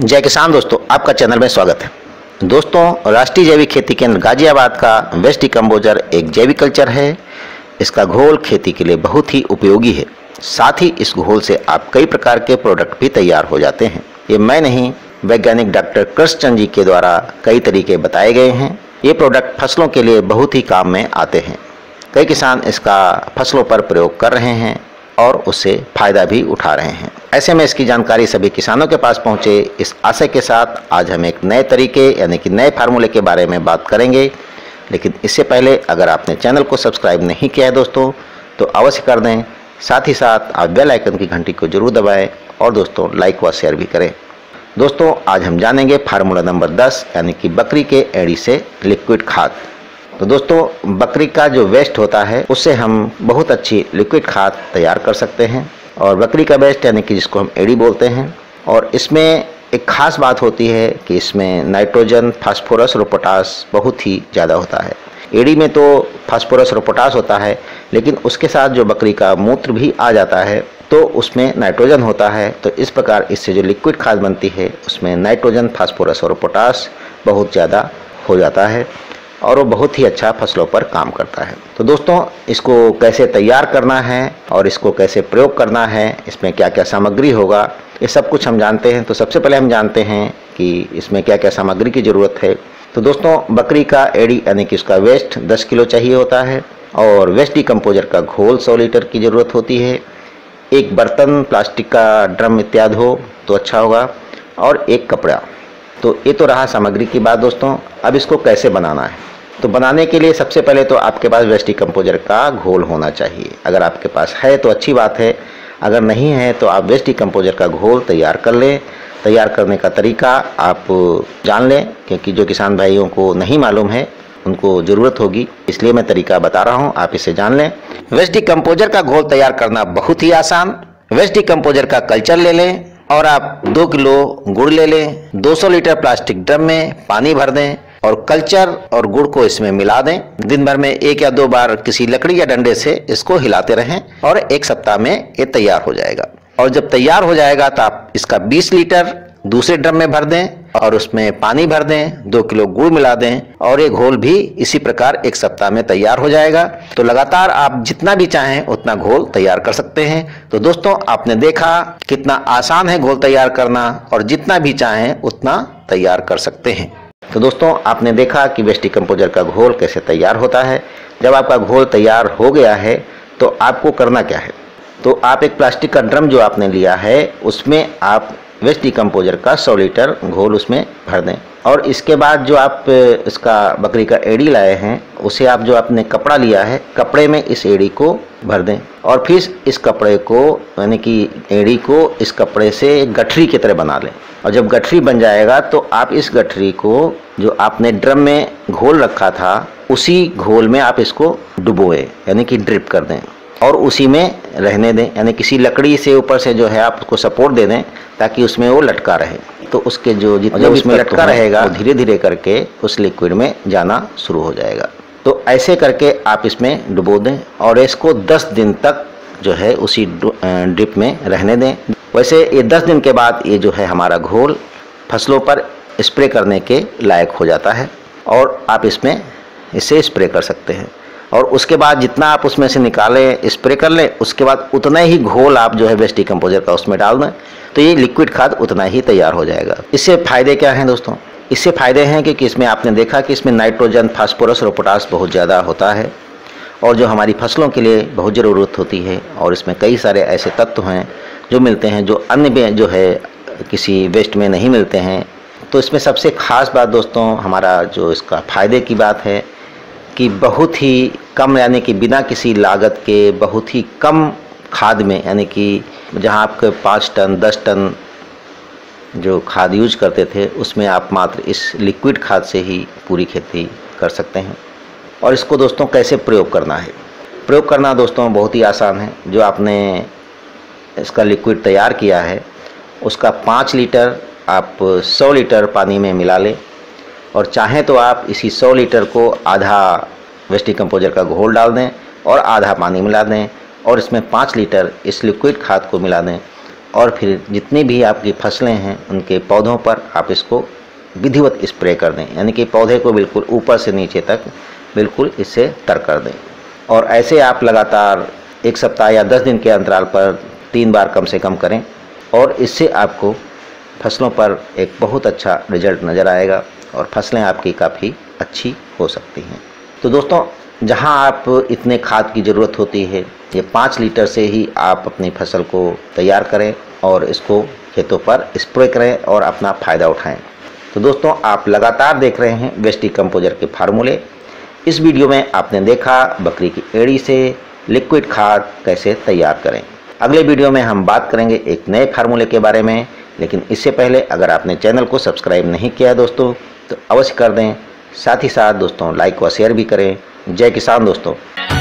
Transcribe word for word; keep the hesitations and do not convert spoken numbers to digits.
जय किसान दोस्तों, आपका चैनल में स्वागत है। दोस्तों, राष्ट्रीय जैविक खेती केंद्र गाजियाबाद का वेस्ट डिकम्पोजर एक जैविक कल्चर है। इसका घोल खेती के लिए बहुत ही उपयोगी है। साथ ही इस घोल से आप कई प्रकार के प्रोडक्ट भी तैयार हो जाते हैं। ये मैं नहीं, वैज्ञानिक डॉक्टर कृष्णचंद्र जी के द्वारा कई तरीके बताए गए हैं। ये प्रोडक्ट फसलों के लिए बहुत ही काम में आते हैं। कई किसान इसका फसलों पर प्रयोग कर रहे हैं और उससे फायदा भी उठा रहे हैं। ऐसे में इसकी जानकारी सभी किसानों के पास पहुंचे, इस आशय के साथ आज हम एक नए तरीके यानी कि नए फार्मूले के बारे में बात करेंगे। लेकिन इससे पहले अगर आपने चैनल को सब्सक्राइब नहीं किया है दोस्तों, तो अवश्य कर दें। साथ ही साथ आप बेल आइकन की घंटी को जरूर दबाएं और दोस्तों लाइक व शेयर भी करें। दोस्तों, आज हम जानेंगे फार्मूला नंबर दस यानी कि बकरी के एड़ी से लिक्विड खाद। तो दोस्तों, बकरी का जो वेस्ट होता है उससे हम बहुत अच्छी लिक्विड खाद तैयार कर सकते हैं। और बकरी का वेस्ट यानी कि जिसको हम एड़ी बोलते हैं, और इसमें एक खास बात होती है कि इसमें नाइट्रोजन, फास्फोरस और पोटास बहुत ही ज़्यादा होता है। एड़ी में तो फास्फोरस और पोटास होता है, लेकिन उसके साथ जो बकरी का मूत्र भी आ जाता है तो उसमें नाइट्रोजन होता है। तो इस प्रकार इससे जो लिक्विड खाद बनती है उसमें नाइट्रोजन, फास्फोरस और पोटास बहुत ज़्यादा हो जाता है और वो बहुत ही अच्छा फसलों पर काम करता है। तो दोस्तों, इसको कैसे तैयार करना है और इसको कैसे प्रयोग करना है, इसमें क्या क्या सामग्री होगा, ये सब कुछ हम जानते हैं। तो सबसे पहले हम जानते हैं कि इसमें क्या क्या सामग्री की ज़रूरत है। तो दोस्तों, बकरी का एड़ी यानी कि उसका वेस्ट दस किलो चाहिए होता है और वेस्ट डिकम्पोजर का घोल सौ लीटर की ज़रूरत होती है। एक बर्तन, प्लास्टिक का ड्रम इत्यादि हो तो अच्छा होगा, और एक कपड़ा। तो ये तो रहा सामग्री की बात दोस्तों। अब इसको कैसे बनाना है, तो बनाने के लिए सबसे पहले तो आपके पास वेस्ट डिकम्पोजर का घोल होना चाहिए। अगर आपके पास है तो अच्छी बात है, अगर नहीं है तो आप वेस्ट डिकम्पोजर का घोल तैयार कर लें। तैयार करने का तरीका आप जान लें, क्योंकि जो किसान भाइयों को नहीं मालूम है उनको ज़रूरत होगी, इसलिए मैं तरीका बता रहा हूँ, आप इसे जान लें। वेस्ट डिकम्पोजर का घोल तैयार करना बहुत ही आसान। वेस्ट डिकम्पोजर का कल्चर ले लें और आप दो किलो गुड़ ले लें। दो सौ लीटर प्लास्टिक ड्रम में पानी भर दें और कल्चर और गुड़ को इसमें मिला दें। दिन भर में एक या दो बार किसी लकड़ी या डंडे से इसको हिलाते रहें और एक सप्ताह में ये तैयार हो जाएगा। और जब तैयार हो जाएगा तो आप इसका बीस लीटर दूसरे ड्रम में भर दें और उसमें पानी भर दें, दो किलो गुड़ मिला दें और ये घोल भी इसी प्रकार एक सप्ताह में तैयार हो जाएगा। तो लगातार आप जितना भी चाहें उतना घोल तैयार कर सकते हैं। तो दोस्तों, आपने देखा कितना आसान है घोल तैयार करना, और जितना भी चाहें उतना तैयार कर सकते हैं। तो दोस्तों, आपने देखा कि वेस्ट डिकम्पोजर का घोल कैसे तैयार होता है। जब आपका घोल तैयार हो गया है तो आपको करना क्या है, तो आप एक प्लास्टिक का ड्रम जो आपने लिया है उसमें आप वेस्ट डिकम्पोजर का सौ लीटर घोल उसमें भर दें। और इसके बाद जो आप इसका बकरी का एड़ी लाए हैं उसे आप जो आपने कपड़ा लिया है, कपड़े में इस एड़ी को भर दें और फिर इस कपड़े को यानी कि एड़ी को इस कपड़े से गठरी की तरह बना लें। और जब गठरी बन जाएगा तो आप इस गठरी को जो आपने ड्रम में घोल रखा था उसी घोल में आप इसको डुबोए यानी कि ड्रिप कर दें और उसी में रहने दें। यानी किसी लकड़ी से ऊपर से जो है आप उसको सपोर्ट दे दें ताकि उसमें वो लटका रहे। तो उसके जो जितना उसमें लटका रहेगा धीरे धीरे करके उस लिक्विड में जाना शुरू हो जाएगा। तो ऐसे करके आप इसमें डुबो दें और इसको दस दिन तक जो है उसी ड्रिप में रहने दें। वैसे ये दस दिन के बाद ये जो है हमारा घोल फसलों पर स्प्रे करने के लायक हो जाता है और आप इसमें इसे स्प्रे कर सकते हैं। और उसके बाद जितना आप उसमें से निकालें, स्प्रे कर लें, उसके बाद उतना ही घोल आप जो है वेस्ट डिकम्पोजर का उसमें डाल दें, तो ये लिक्विड खाद उतना ही तैयार हो जाएगा। इससे फ़ायदे क्या हैं दोस्तों? इससे फ़ायदे हैं कि इसमें आपने देखा कि इसमें नाइट्रोजन, फास्फोरस और पोटास बहुत ज़्यादा होता है और जो हमारी फसलों के लिए बहुत ज़रूरत होती है। और इसमें कई सारे ऐसे तत्व हैं जो मिलते हैं जो अन्य में जो है किसी वेस्ट में नहीं मिलते हैं। तो इसमें सबसे ख़ास बात दोस्तों हमारा जो इसका फ़ायदे की बात है कि बहुत ही कम यानी कि बिना किसी लागत के बहुत ही कम खाद में, यानी कि जहां आपके पाँच टन दस टन जो खाद यूज करते थे उसमें आप मात्र इस लिक्विड खाद से ही पूरी खेती कर सकते हैं। और इसको दोस्तों कैसे प्रयोग करना है? प्रयोग करना दोस्तों बहुत ही आसान है। जो आपने इसका लिक्विड तैयार किया है उसका पाँच लीटर आप सौ लीटर पानी में मिला लें और चाहें तो आप इसी सौ लीटर को आधा वेस्ट डिकम्पोजर का घोल डाल दें और आधा पानी मिला दें और इसमें पाँच लीटर इस लिक्विड खाद को मिला दें और फिर जितनी भी आपकी फसलें हैं उनके पौधों पर आप इसको विधिवत स्प्रे कर दें, यानी कि पौधे को बिल्कुल ऊपर से नीचे तक बिल्कुल इससे तर कर दें। और ऐसे आप लगातार एक सप्ताह या दस दिन के अंतराल पर तीन बार कम से कम करें और इससे आपको फसलों पर एक बहुत अच्छा रिजल्ट नज़र आएगा और फसलें आपकी काफ़ी अच्छी हो सकती हैं। तो दोस्तों, जहां आप इतने खाद की ज़रूरत होती है, ये पाँच लीटर से ही आप अपनी फसल को तैयार करें और इसको खेतों पर स्प्रे करें और अपना फ़ायदा उठाएं। तो दोस्तों, आप लगातार देख रहे हैं वेस्ट डिकम्पोजर के फार्मूले। इस वीडियो में आपने देखा बकरी की एड़ी से लिक्विड खाद कैसे तैयार करें। अगले वीडियो में हम बात करेंगे एक नए फार्मूले के बारे में, लेकिन इससे पहले अगर आपने चैनल को सब्सक्राइब नहीं किया है दोस्तों तो अवश्य कर दें। साथ ही साथ दोस्तों लाइक व शेयर भी करें। जय किसान दोस्तों।